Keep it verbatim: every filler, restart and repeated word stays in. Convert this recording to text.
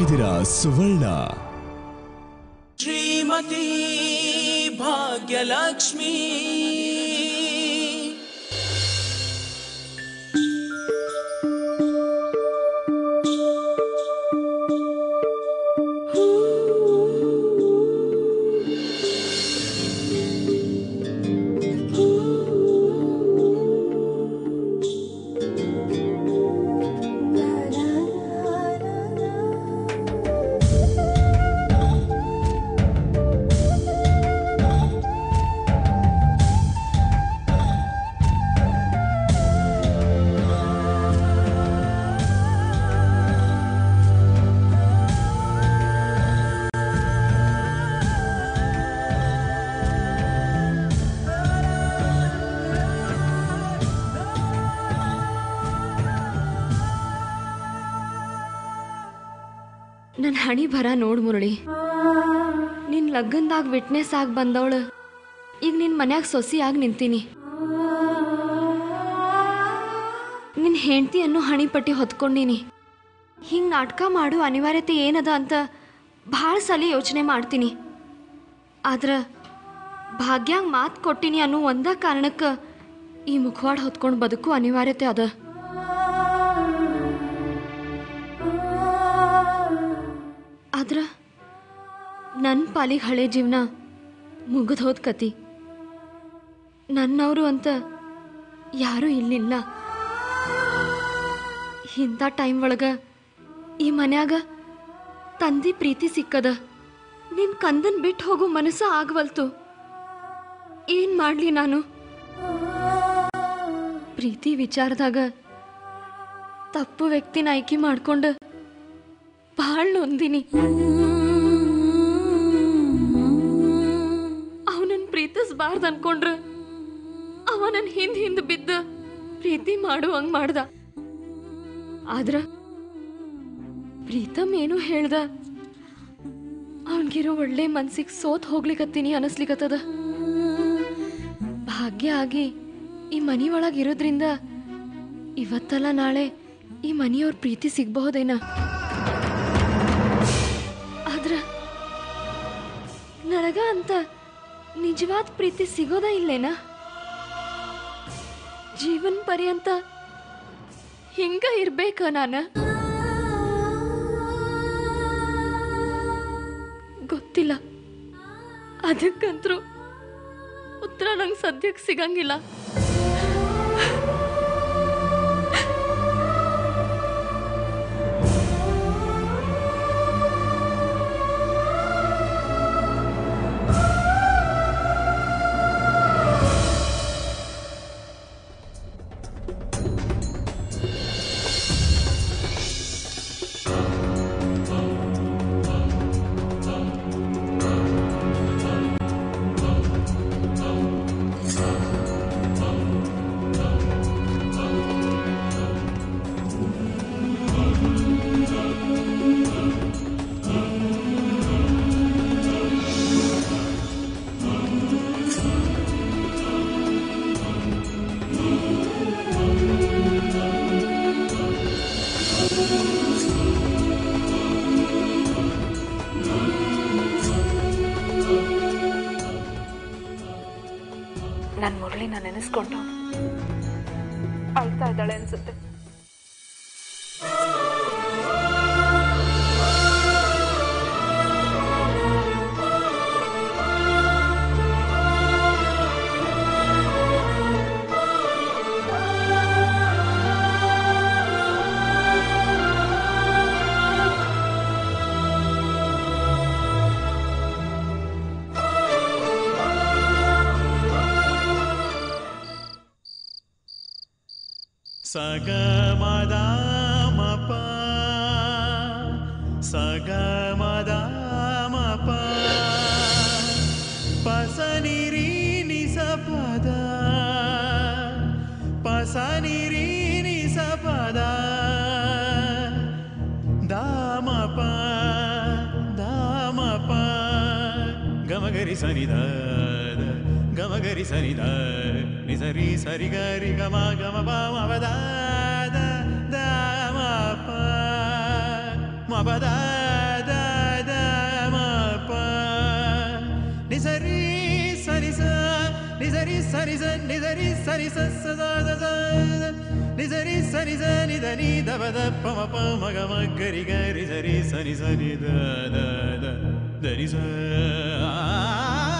ಇದ್ದೀರಾ ಸುವರ್ಣ. ಶ್ರೀಮತಿ ಭಾಗ್ಯಲಕ್ಷ್ಮಿ ನನ್ನ ಹಣಿ ಬರ ನೋಡು ಮುರಳಿ, ನಿನ್ನ ಲಗ್ನದಾಗ ವಿಟ್ನೆಸ್ ಆಗಿ ಬಂದವಳು ಈಗ ನಿನ್ನ ಮನ್ಯಾಗ ಸೊಸಿಯಾಗಿ ನಿಂತೀನಿ. ನಿನ್ನ ಹೆಂಡತಿ ಅನ್ನೋ ಹಣಿ ಪಟ್ಟಿ ಹೊತ್ಕೊಂಡೀನಿ. ಹಿಂಗೆ ನಾಟಕ ಮಾಡೋ ಅನಿವಾರ್ಯತೆ ಏನದ ಅಂತ ಭಾಳ ಸಲ ಯೋಚನೆ ಮಾಡ್ತೀನಿ. ಆದ್ರೆ ಭಾಗ್ಯಾಂಗ ಮಾತು ಕೊಟ್ಟಿನಿ ಅನ್ನೋ ಒಂದ ಕಾರಣಕ್ಕೆ ಈ ಮುಖವಾಡ ಹೊತ್ಕೊಂಡು ಬದುಕು ಅನಿವಾರ್ಯತೆ ಅದ. ಆದ್ರೆ ನನ್ನ ಪಾಲಿಗೆ ಹಳೆ ಜೀವನ ಮುಗಿದು ಹೋದ ಕತಿ. ನನ್ನವರು ಅಂತ ಯಾರೂ ಇಲ್ಲಿಲ್ಲ. ಇಂಥ ಟೈಮ್ ಒಳಗೆ ಈ ಮನ್ಯಾಗ ತಂದೆ ಪ್ರೀತಿ ಸಿಕ್ಕದ. ನಿನ್ನ ಕಂದನ್ ಬಿಟ್ಟು ಹೋಗೋ ಮನಸ್ಸ ಆಗವಲ್ತು. ಏನು ಮಾಡಲಿ ನಾನು? ಪ್ರೀತಿ ವಿಚಾರದಾಗ ತಪ್ಪು ವ್ಯಕ್ತಿನ ಆಯ್ಕೆ ಮಾಡ್ಕೊಂಡು ಭಾಳ ನೊಂದಿನಿ. ಅವನನ್ನು ಪ್ರೀತಿಸಬಾರ್ದು ಅನ್ಕೊಂಡ್ರ ಅವ ನನ್ನ ಹಿಂದ್ ಹಿಂದ್ ಬಿದ್ದ ಪ್ರೀತಿ ಮಾಡುವಂಗ ಮಾಡ್ದ. ಆದ್ರ ಪ್ರೀತಮ್ ಏನು ಹೇಳ್ದ, ಅವನ್ಗಿರೋ ಒಳ್ಳೆ ಮನ್ಸಿಗೆ ಸೋತ್ ಹೋಗ್ಲಿಕತ್ತೀನಿ ಅನಿಸ್ಲಿಕತ್ತದ. ಭಾಗ್ಯ ಆಗಿ ಈ ಮನಿ ಒಳಗಿರೋದ್ರಿಂದ ಇವತ್ತಲ್ಲ ನಾಳೆ ಈ ಮನಿಯವ್ರ ಪ್ರೀತಿ ಸಿಗಬಹುದೇನ? ಆದ್ರ ನನಗ ಅಂತ ನಿಜವಾದ ಪ್ರೀತಿ ಸಿಗೋದ ಇಲ್ಲೇನ? ಜೀವನ್ ಪರ್ಯಂತ ಹಿಂಗ ಇರ್ಬೇಕ ನಾನು? ಗೊತ್ತಿಲ್ಲ. ಅದಕ್ಕಂತರೂ ಉತ್ತರ ನಂಗೆ ಸದ್ಯಕ್ಕೆ ಸಿಗಂಗಿಲ್ಲ. ನನ್ನ ಮುರಳಿನ ನೆನೆಸ್ಕೊಂಡು ಅಳ್ತಾ ಇದ್ದಾಳೆ ಅನ್ಸುತ್ತೆ. ಸಗಮದಾಮಪ ಸಗಮದಾಮಪ ಪಸನಿರಿ ನಿಸಪದ ಪಸನಿರಿ ನಿಸಪದ ದಾಮಪ ದಾಮಪ ಗಮಗರಿ ಸನಿದ ಗಮಗರಿ ಸನಿದ ನಿಸರಿ ಸರಿ ಗರಿ ಗಮ ಗಮ ಮವದ ದ ಮಪ ಮವದ ಸರಿ ಸ ನಿಧರಿ ಸರಿ ಸ ಸ ದ ದ ದ ದ. ನಿಧರಿ ಸರಿ ಸ ನಿಧನಿ ದವ ದ ಪ ಮ ಪ ಮ ಗ ಮ ಗರಿ ಗರಿ ಸರಿ ಸರಿ ಸರಿ ದ ದ ದ ಧರಿ ಸ ಆ